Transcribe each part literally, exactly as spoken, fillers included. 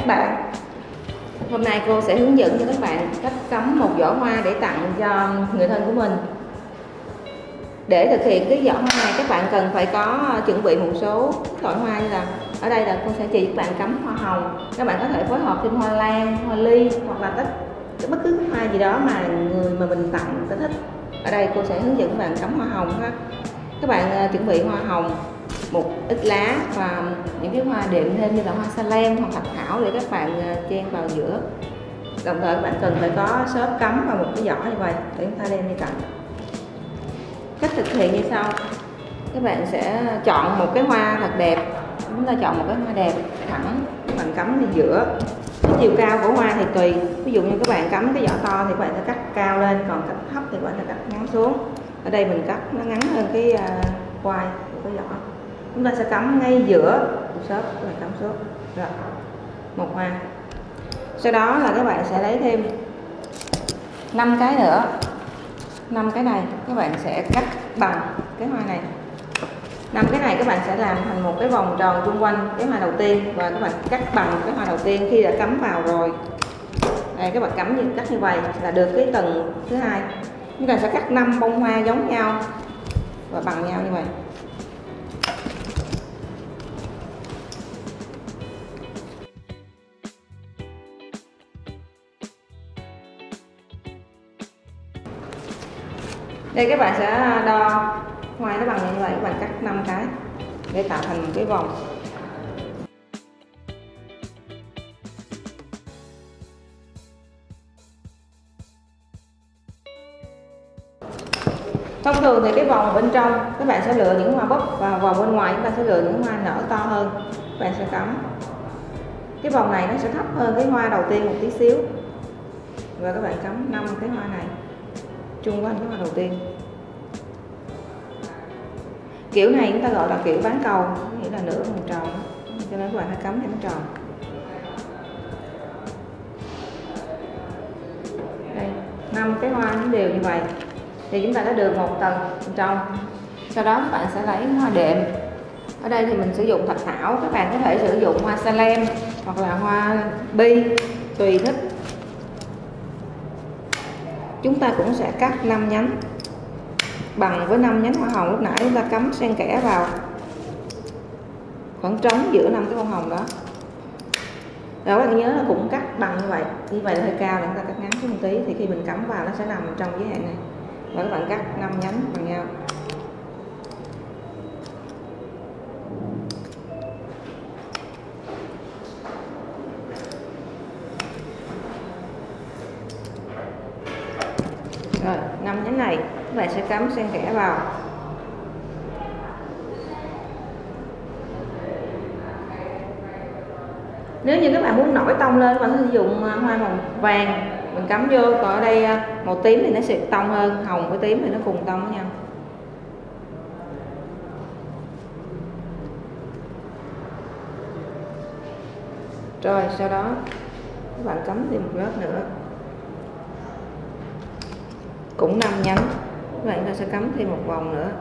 bạn. Hôm nay cô sẽ hướng dẫn cho các bạn cách cắm một giỏ hoa để tặng cho người thân của mình. Để thực hiện cái giỏ hoa này, các bạn cần phải có chuẩn bị một số loại hoa, như là ở đây là cô sẽ chỉ các bạn cắm hoa hồng. Các bạn có thể phối hợp thêm hoa lan, hoa ly hoặc là tất bất cứ hoa gì đó mà người mà mình tặng ta thích. Ở đây cô sẽ hướng dẫn các bạn cắm hoa hồng ha. Các bạn uh, chuẩn bị hoa hồng, một ít lá và những cái hoa đệm thêm như là hoa sa lem hoặc thạch thảo để các bạn uh, chen vào giữa. Đồng thời các bạn cần phải có xốp cắm vào một cái giỏ như vậy để chúng ta đem đi tặng. Cách thực hiện như sau: các bạn sẽ chọn một cái hoa thật đẹp, chúng ta chọn một cái hoa đẹp thẳng, các bạn cắm lên giữa. Cái chiều cao của hoa thì tùy, ví dụ như các bạn cắm cái giỏ to thì các bạn sẽ cắt cao lên, còn cắt thấp thì các bạn sẽ cắt ngắn xuống. Ở đây mình cắt nó ngắn hơn cái uh, quai của cái giỏ. Chúng ta sẽ cắm ngay giữa xốp, các bạn cắm xuống rồi một hoa. Sau đó là các bạn sẽ lấy thêm năm cái nữa, năm cái này các bạn sẽ cắt bằng cái hoa này. Năm cái này các bạn sẽ làm thành một cái vòng tròn xung quanh cái hoa đầu tiên và các bạn cắt bằng cái hoa đầu tiên. Khi đã cắm vào rồi, đây các bạn cắm như cắt như vậy là được cái tầng thứ hai. Chúng ta sẽ cắt năm bông hoa giống nhau và bằng nhau như vậy. Đây các bạn sẽ đo hoa nó bằng như vậy, các bạn cắt năm cái để tạo thành một cái vòng. Thông thường thì cái vòng bên trong các bạn sẽ lựa những hoa búp và vòng bên ngoài chúng ta sẽ lựa những hoa nở to hơn. Các bạn sẽ cắm. Cái vòng này nó sẽ thấp hơn cái hoa đầu tiên một tí xíu. Và các bạn cắm năm cái hoa này chung quanh cái hoa đầu tiên. Kiểu này chúng ta gọi là kiểu bán cầu, nghĩa là nửa vòng tròn, cho nên các bạn phải cắm cho nó tròn. Đây, năm cái hoa nó đều như vậy thì chúng ta đã được một tầng bên trong. Sau đó các bạn sẽ lấy hoa đệm. Ở đây thì mình sử dụng thạch thảo, các bạn có thể sử dụng hoa sa lem hoặc là hoa bi tùy thích. Chúng ta cũng sẽ cắt năm nhánh bằng với năm nhánh hoa hồng lúc nãy chúng ta cắm xen kẽ vào, khoảng trống giữa năm cái bông hồng đó. Rồi các bạn nhớ là cũng cắt bằng như vậy, như vậy là hơi cao để chúng ta cắt ngắn xuống một tí, thì khi mình cắm vào nó sẽ nằm trong giới hạn này. Và các bạn cắt năm nhánh bằng nhau. Rồi, năm nhánh này các bạn sẽ cắm xen kẽ vào. Nếu như các bạn muốn nổi tông lên, các bạn sử dụng hoa màu vàng mình cắm vô, còn ở đây màu tím thì nó sẽ tông hơn, hồng với tím thì nó cùng tông với nhau. Rồi sau đó các bạn cắm thêm một lớp nữa, cũng năm nhánh, các bạn ta sẽ cắm thêm một vòng nữa.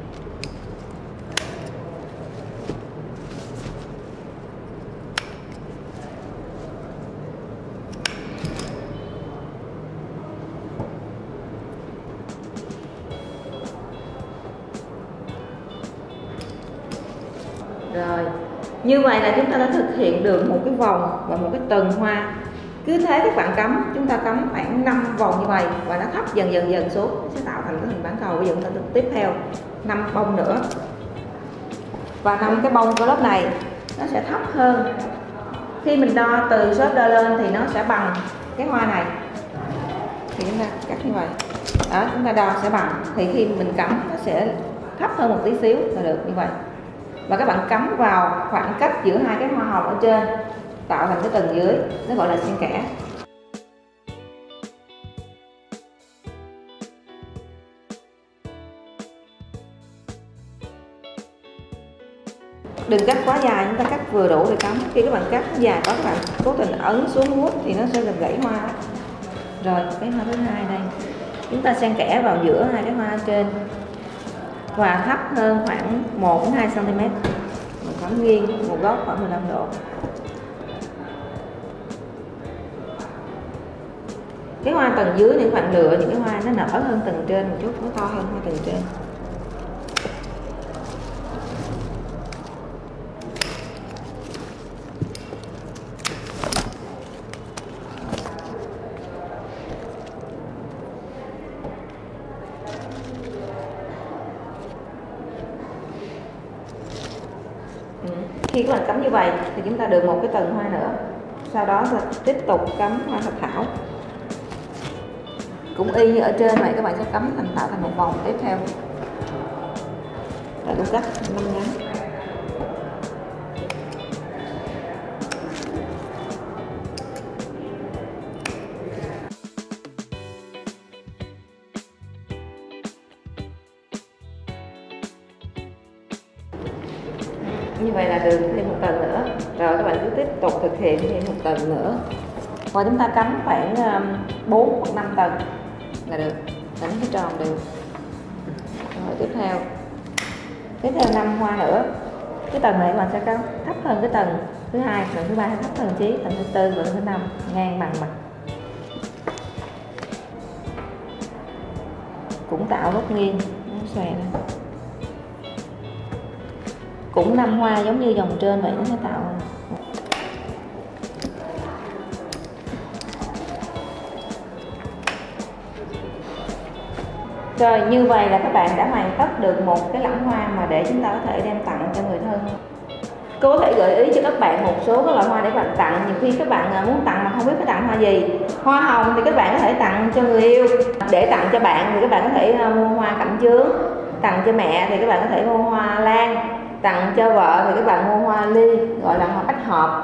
Rồi, như vậy là chúng ta đã thực hiện được một cái vòng và một cái tầng hoa. Cứ thế các bạn cắm, chúng ta cắm khoảng năm vòng như vậy và nó thấp dần dần dần xuống, nó sẽ tạo thành cái hình bán cầu. Bây giờ chúng ta tiếp theo năm bông nữa. Và năm cái bông của lớp này nó sẽ thấp hơn. Khi mình đo từ xốp đo lên thì nó sẽ bằng cái hoa này. Thì chúng ta cắt như vậy. Đó, chúng ta đo sẽ bằng. Thì khi mình cắm nó sẽ thấp hơn một tí xíu là được như vậy. Và các bạn cắm vào khoảng cách giữa hai cái hoa hồng ở trên, tạo thành cái tầng dưới, nó gọi là xen kẽ. Đừng cắt quá dài, chúng ta cắt vừa đủ để cắm. Khi các bạn cắt dài quá, các bạn cố tình ấn xuống mút thì nó sẽ làm gãy hoa. Rồi cái hoa thứ hai đây, chúng ta xen kẽ vào giữa hai cái hoa ở trên và thấp hơn khoảng một đến hai xăng ti mét. Mình cắm nghiêng một góc khoảng mười lăm độ. Cái hoa tầng dưới thì các bạn lựa những cái hoa nó nở hơn tầng trên một chút, nó to hơn hoa tầng trên. Khi các bạn cắm như vậy thì chúng ta được một cái tầng hoa nữa. Sau đó sẽ tiếp tục cắm hoa thạch thảo. Cũng y như ở trên vậy, các bạn sẽ cắm thành tạo thành một vòng tiếp theo. Và cũng cắt năm ngắn. Như vậy là được thêm một tầng nữa. Rồi các bạn cứ tiếp tục thực hiện thêm một tầng nữa. Và chúng ta cắm khoảng bốn hoặc năm tầng là được, đánh cái tròn được. Rồi tiếp theo tiếp theo năm hoa nữa. Cái tầng này các bạn sẽ cao thấp hơn cái tầng thứ hai, tầng thứ ba thấp hơn chí, tầng thứ tư và tầng thứ năm ngang bằng mặt. Cũng tạo góc nghiêng, nó xòe lên. Cũng năm hoa giống như dòng trên vậy, nó sẽ tạo. Rồi như vậy là các bạn đã hoàn tất được một cái lẵng hoa mà để chúng ta có thể đem tặng cho người thân. Cô có thể gợi ý cho các bạn một số các loại hoa để bạn tặng. Nhiều khi các bạn muốn tặng mà không biết phải tặng hoa gì. Hoa hồng thì các bạn có thể tặng cho người yêu. Để tặng cho bạn thì các bạn có thể mua hoa cẩm chướng. Tặng cho mẹ thì các bạn có thể mua hoa lan. Tặng cho vợ thì các bạn mua hoa ly, gọi là hoa bách hợp.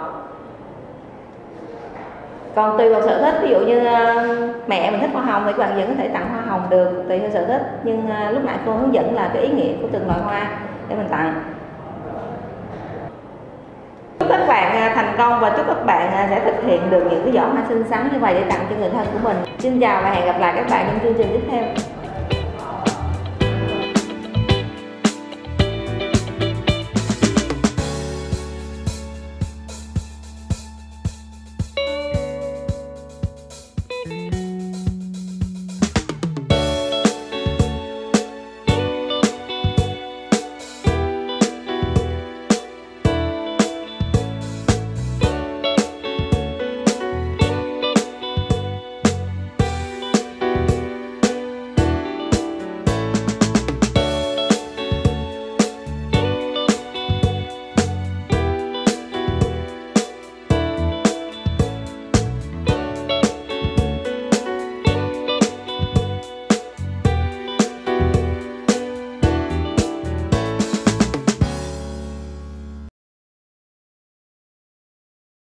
Còn tùy vào sở thích, ví dụ như uh, mẹ mình thích hoa hồng thì các bạn vẫn có thể tặng hoa hồng được, tùy theo sở thích. Nhưng uh, lúc nãy cô hướng dẫn là cái ý nghĩa của từng loại hoa để mình tặng. Chúc các bạn uh, thành công và chúc các bạn uh, sẽ thực hiện được những cái giỏ hoa xinh xắn như vậy để tặng cho người thân của mình. Xin chào và hẹn gặp lại các bạn trong chương trình tiếp theo.